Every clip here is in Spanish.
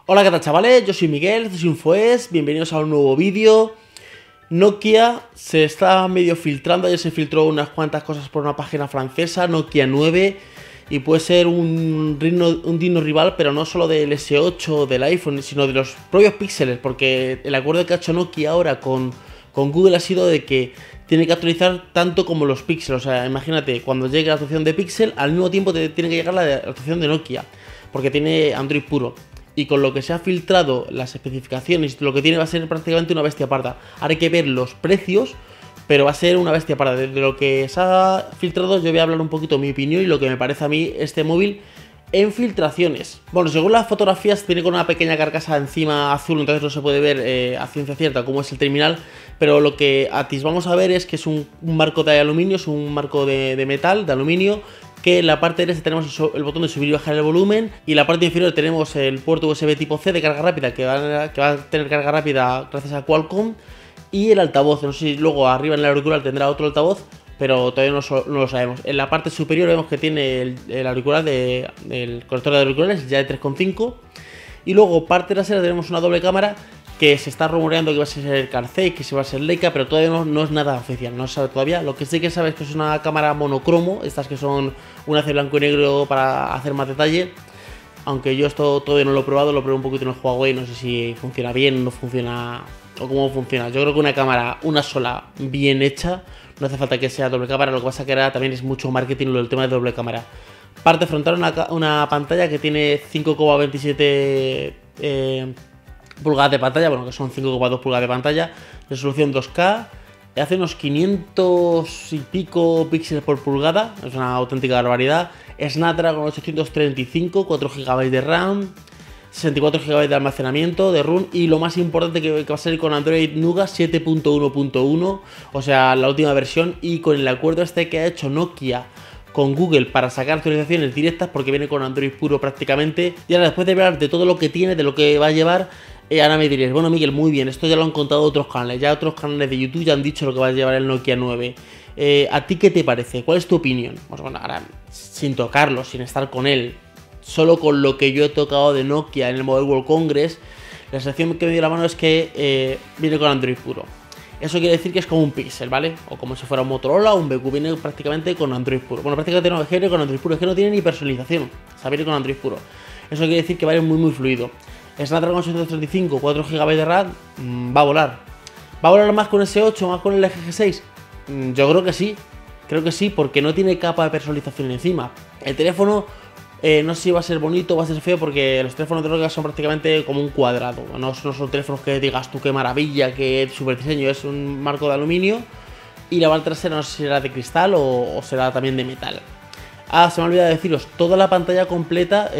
Hola, ¿qué tal, chavales? Yo soy Miguel, esto es Infoes, bienvenidos a un nuevo vídeo. Nokia se está medio filtrando, ayer se filtró unas cuantas cosas por una página francesa, Nokia 9, y puede ser un digno rival, pero no solo del S8 o del iPhone, sino de los propios píxeles, porque el acuerdo que ha hecho Nokia ahora con Google ha sido de que tiene que actualizar tanto como los píxeles. O sea, imagínate, cuando llegue la actualización de Pixel, al mismo tiempo tiene que llegar la actualización de Nokia, porque tiene Android puro. Y con lo que se ha filtrado las especificaciones, lo que tiene va a ser prácticamente una bestia parda. Ahora hay que ver los precios, pero va a ser una bestia parda. De lo que se ha filtrado yo voy a hablar un poquito mi opinión y lo que me parece a mí este móvil en filtraciones. Bueno, según las fotografías tiene con una pequeña carcasa encima azul, entonces no se puede ver a ciencia cierta cómo es el terminal, pero lo que vamos a ver es que es un marco de aluminio, es un marco de metal, de aluminio, que en la parte derecha tenemos el botón de subir y bajar el volumen, y en la parte inferior tenemos el puerto USB tipo C de carga rápida, que va a tener carga rápida gracias a Qualcomm, y el altavoz. No sé si luego arriba en el auricular tendrá otro altavoz, pero todavía no lo sabemos. En la parte superior vemos que tiene el auricular el conector de auriculares ya de 3,5, y luego parte trasera tenemos una doble cámara que se está rumoreando que va a ser Carthay, que se va a ser Leica, pero todavía no es nada oficial, no se sabe todavía. Lo que sí que sabe es que es una cámara monocromo, estas que son una de blanco y negro para hacer más detalle, aunque yo esto todavía no lo he probado, lo probé un poquito en el Huawei, no sé si funciona bien, no funciona o cómo funciona. Yo creo que una cámara, una sola, bien hecha, no hace falta que sea doble cámara. Lo que pasa que ahora también es mucho marketing lo del tema de doble cámara. Parte frontal, una pantalla que tiene 5,27 pulgadas de pantalla, bueno, que son 5,2 pulgadas de pantalla, resolución 2K, hace unos 500 y pico píxeles por pulgada, es una auténtica barbaridad. Snapdragon 835, 4 GB de RAM, 64 GB de almacenamiento de ROM, y lo más importante que va a salir con Android Nougat 7.1.1, o sea, la última versión, y con el acuerdo este que ha hecho Nokia con Google para sacar actualizaciones directas, porque viene con Android puro prácticamente. Y ahora, después de hablar de todo lo que tiene, de lo que va a llevar, ahora me diréis, bueno, Miguel, muy bien, esto ya lo han contado otros canales, ya otros canales de YouTube ya han dicho lo que va a llevar el Nokia 9. ¿A ti qué te parece? ¿Cuál es tu opinión? Pues bueno, ahora, sin tocarlo, sin estar con él, solo con lo que yo he tocado de Nokia en el Mobile World Congress, la sensación que me dio la mano es que viene con Android puro. Eso quiere decir que es como un Pixel, ¿vale? O como si fuera un Motorola o un BQ, viene prácticamente con Android puro. Bueno, prácticamente no, viene con Android puro, es que no tiene ni personalización, o sea, viene con Android puro. Eso quiere decir que va a ir muy fluido. Snapdragon 835, 4 GB de RAM, va a volar. ¿Va a volar más con S8, más con el G6? Yo creo que sí, porque no tiene capa de personalización encima. El teléfono, no sé si va a ser bonito o va a ser feo, porque los teléfonos de Nokia son prácticamente como un cuadrado. No son teléfonos que digas tú qué maravilla, qué super diseño. Es un marco de aluminio, y la parte trasera no sé si será de cristal o será también de metal. Ah, se me ha olvidado deciros, toda la pantalla completa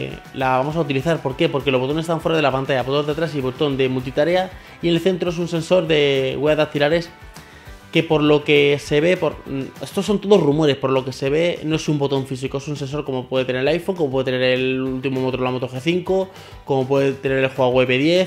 la vamos a utilizar. ¿Por qué? Porque los botones están fuera de la pantalla, botón de atrás y botón de multitarea, y en el centro es un sensor de huellas dactilares que, por lo que se ve, estos son todos rumores, por lo que se ve no es un botón físico, es un sensor como puede tener el iPhone, como puede tener el último Motorola Moto G5, como puede tener el Huawei P10.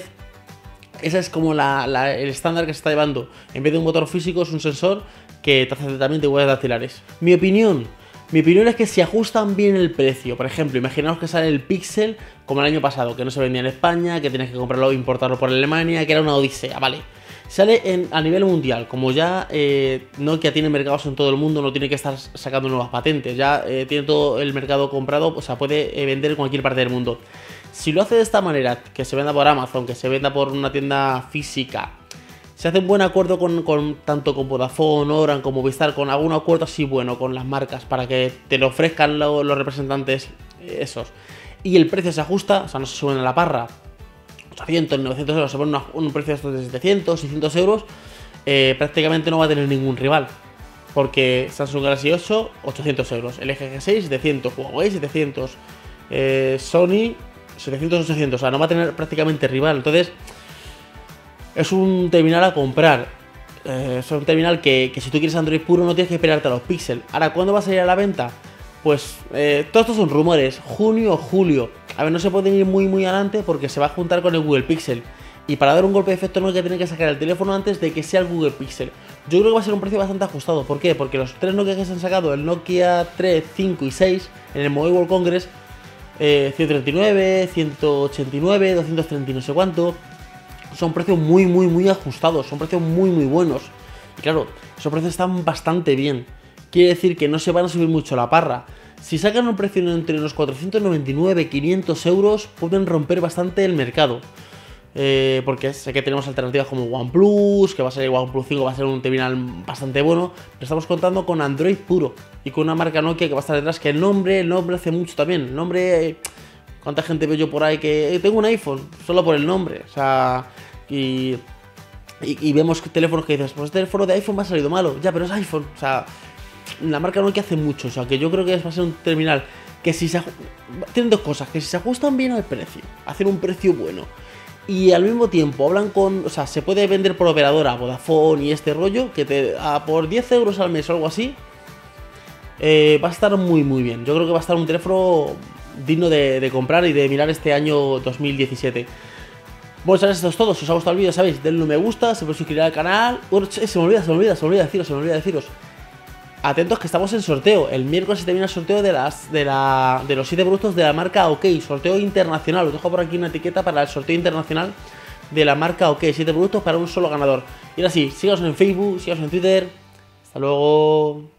Ese es como el estándar que se está llevando. En vez de un botón físico es un sensor que te hace también de huellas dactilares. Mi opinión es que si ajustan bien el precio, por ejemplo, imaginaos que sale el Pixel como el año pasado, que no se vendía en España, que tienes que comprarlo e importarlo por Alemania, que era una odisea, ¿vale? Sale a nivel mundial, como ya Nokia tiene mercados en todo el mundo, no tiene que estar sacando nuevas patentes, ya tiene todo el mercado comprado, o sea, puede vender en cualquier parte del mundo. Si lo hace de esta manera, que se venda por Amazon, que se venda por una tienda física, se hace un buen acuerdo tanto con Vodafone, Orange como Movistar, con algún acuerdo así bueno con las marcas para que te lo ofrezcan los representantes esos, y el precio se ajusta, o sea, no se suben a la parra, 800, 900 euros, se pone un precio de estos de 700, 600 euros, prácticamente no va a tener ningún rival. Porque Samsung Galaxy 8, 800 euros, el LG G6, 700, Huawei, 700, Sony, 700, 800, o sea, no va a tener prácticamente rival. Entonces, es un terminal a comprar. Es un terminal que si tú quieres Android puro no tienes que esperarte a los Pixel. Ahora, ¿cuándo va a salir a la venta? Pues todos estos son rumores, junio o julio. A ver, no se pueden ir muy adelante porque se va a juntar con el Google Pixel. Y para dar un golpe de efecto Nokia tiene que sacar el teléfono antes de que sea el Google Pixel. Yo creo que va a ser un precio bastante ajustado. ¿Por qué? Porque los tres Nokia que se han sacado, el Nokia 3, 5 y 6, en el Mobile World Congress, 139, 189, 230 y no sé cuánto. Son precios muy ajustados, son precios muy buenos. Y claro, esos precios están bastante bien. Quiere decir que no se van a subir mucho la parra. Si sacan un precio entre unos 499 y 500 euros, pueden romper bastante el mercado. Porque sé que tenemos alternativas como OnePlus, que va a ser OnePlus 5, va a ser un terminal bastante bueno, pero estamos contando con Android puro y con una marca Nokia que va a estar detrás, que el nombre hace mucho también. El nombre, ¿cuánta gente veo yo por ahí que tengo un iPhone solo por el nombre? O sea, y vemos teléfonos que dices, pues este teléfono de iPhone me ha salido malo, ya, pero es iPhone. O sea, la marca Nokia hace mucho, o sea, que yo creo que va a ser un terminal que si se tienen dos cosas, que si se ajustan bien al precio, hacen un precio bueno, y al mismo tiempo hablan con, o sea, se puede vender por operadora, Vodafone y este rollo, que por 10 euros al mes o algo así, va a estar muy bien. Yo creo que va a estar un teléfono digno de comprar y de mirar este año 2017. Bueno, chavales, esto es todo. Si os ha gustado el vídeo, sabéis, denle un me gusta, se puede suscribir al canal. Bueno, se me olvida deciros. Atentos que estamos en sorteo. El miércoles se termina el sorteo de los 7 productos de la marca OK. Sorteo internacional. Os dejo por aquí una etiqueta para el sorteo internacional de la marca OK. 7 productos para un solo ganador. Y ahora sí, síganos en Facebook, síganos en Twitter. Hasta luego.